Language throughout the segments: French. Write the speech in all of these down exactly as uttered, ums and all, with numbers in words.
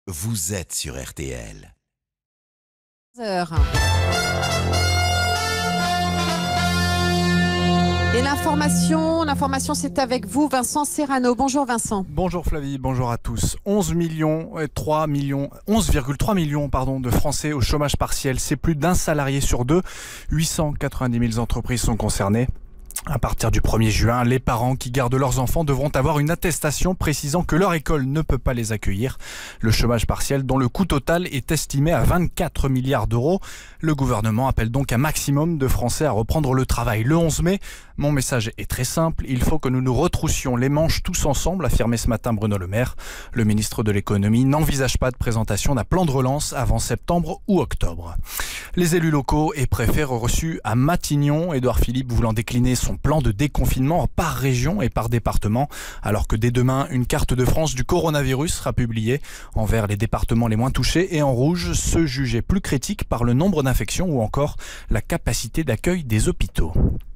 Vous êtes sur R T L. Heures. Et l'information, l'information c'est avec vous, Vincent Serrano. Bonjour Vincent. Bonjour Flavie, bonjour à tous. onze millions, trois millions, onze virgule trois millions pardon, de Français au chômage partiel. C'est plus d'un salarié sur deux. huit cent quatre-vingt-dix mille entreprises sont concernées. À partir du premier juin, les parents qui gardent leurs enfants devront avoir une attestation précisant que leur école ne peut pas les accueillir. Le chômage partiel, dont le coût total est estimé à vingt-quatre milliards d'euros. Le gouvernement appelle donc un maximum de Français à reprendre le travail le onze mai. Mon message est très simple, il faut que nous nous retroussions les manches tous ensemble, affirmait ce matin Bruno Le Maire. Le ministre de l'économie n'envisage pas de présentation d'un plan de relance avant septembre ou octobre. Les élus locaux et préfets reçus à Matignon, Édouard Philippe voulant décliner son plan de déconfinement par région et par département, alors que dès demain, une carte de France du coronavirus sera publiée. En vert, les départements les moins touchés et en rouge, ceux jugés plus critiques par le nombre d'infections ou encore la capacité d'accueil des hôpitaux.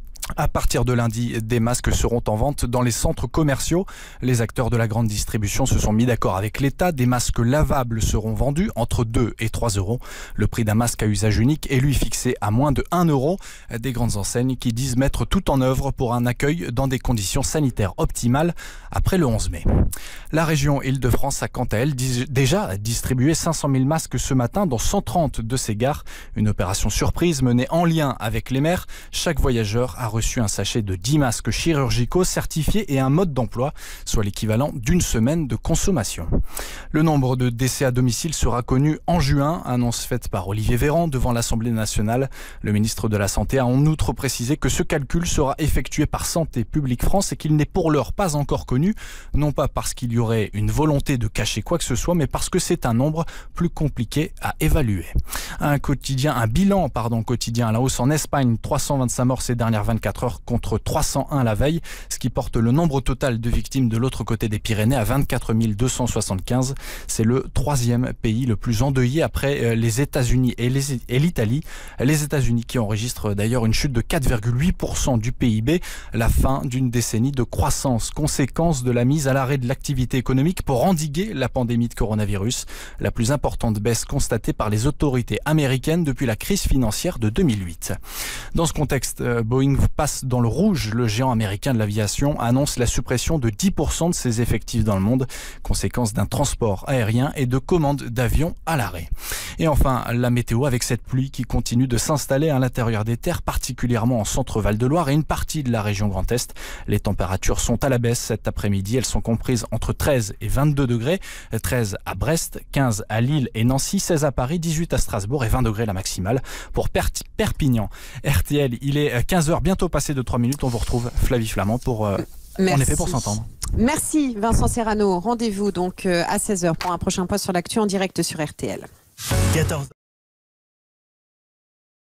À partir de lundi, des masques seront en vente dans les centres commerciaux. Les acteurs de la grande distribution se sont mis d'accord avec l'État. Des masques lavables seront vendus entre deux et trois euros. Le prix d'un masque à usage unique est lui fixé à moins de un euro. Des grandes enseignes qui disent mettre tout en œuvre pour un accueil dans des conditions sanitaires optimales après le onze mai. La région Île-de-France a quant à elle déjà distribué cinq cent mille masques ce matin dans cent trente de ses gares. Une opération surprise menée en lien avec les maires. Chaque voyageur a reçu reçu un sachet de dix masques chirurgicaux certifiés et un mode d'emploi, soit l'équivalent d'une semaine de consommation. Le nombre de décès à domicile sera connu en juin, annonce faite par Olivier Véran devant l'Assemblée nationale. Le ministre de la Santé a en outre précisé que ce calcul sera effectué par Santé publique France et qu'il n'est pour l'heure pas encore connu, non pas parce qu'il y aurait une volonté de cacher quoi que ce soit, mais parce que c'est un nombre plus compliqué à évaluer. Un quotidien, un bilan pardon, quotidien à la hausse en Espagne, trois cent vingt-cinq morts ces dernières vingt-quatre heures contre trois cent un la veille, ce qui porte le nombre total de victimes de l'autre côté des Pyrénées à vingt-quatre mille deux cent soixante-quinze. C'est le troisième pays le plus endeuillé après les États-Unis et l'Italie. Les États-Unis qui enregistrent d'ailleurs une chute de quatre virgule huit pour cent du P I B, la fin d'une décennie de croissance, conséquence de la mise à l'arrêt de l'activité économique pour endiguer la pandémie de coronavirus, la plus importante baisse constatée par les autorités américaines depuis la crise financière de deux mille huit. Dans ce contexte, Boeing passe dans le rouge. Le géant américain de l'aviation annonce la suppression de dix pour cent de ses effectifs dans le monde, conséquence d'un transport aérien et de commandes d'avions à l'arrêt. Et enfin, la météo avec cette pluie qui continue de s'installer à l'intérieur des terres, particulièrement en centre-Val de Loire et une partie de la région Grand Est. Les températures sont à la baisse cet après-midi. Elles sont comprises entre treize et vingt-deux degrés. treize à Brest, quinze à Lille et Nancy, seize à Paris, dix-huit à Strasbourg et vingt degrés la maximale pour Perpignan. R T L, il est quinze heures, bientôt passé de trois minutes. On vous retrouve Flavie Flamand pour, euh, en effet, pour s'entendre. Merci Vincent Serrano. Rendez-vous donc à seize heures pour un prochain post sur l'actu en direct sur R T L. quatorze